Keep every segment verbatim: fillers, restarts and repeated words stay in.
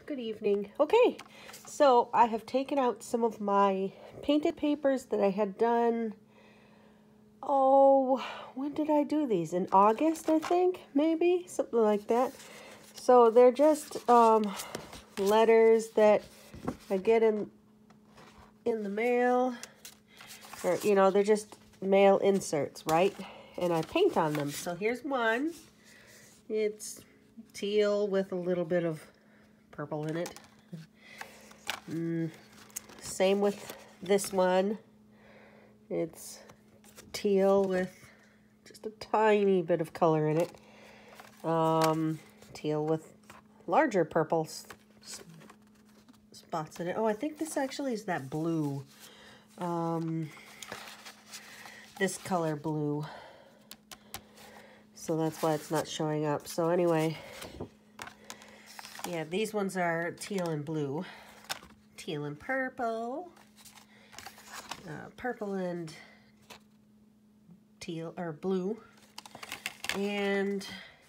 Good evening. Okay, so I have taken out some of my painted papers that I had done. Oh, when did I do these? In August, I think, maybe, something like that. So they're just um, letters that I get in in the mail, or you know, they're just mail inserts, right? And I paint on them. So here's one. It's teal with a little bit of purple in it. Mm, same with this one. It's teal with just a tiny bit of color in it. Um, teal with larger purple spots in it. Oh, I think this actually is that blue. Um, this color blue. So that's why it's not showing up. So anyway, yeah, these ones are teal and blue. Teal and purple. Uh, purple and teal, or blue. And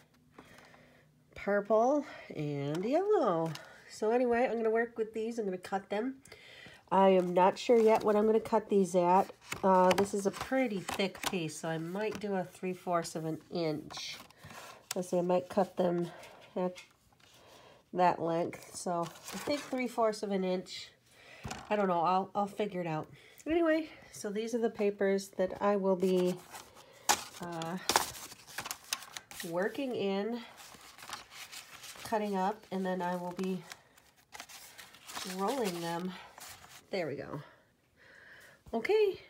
purple and yellow. So anyway, I'm going to work with these. I'm going to cut them. I am not sure yet what I'm going to cut these at. Uh, this is a pretty thick piece, so I might do a three-fourths of an inch. Let's see, I might cut them at that length. So I think three-fourths of an inch. I don't know. I'll, I'll figure it out. Anyway, so these are the papers that I will be uh, working in, cutting up, and then I will be rolling them. There we go. Okay,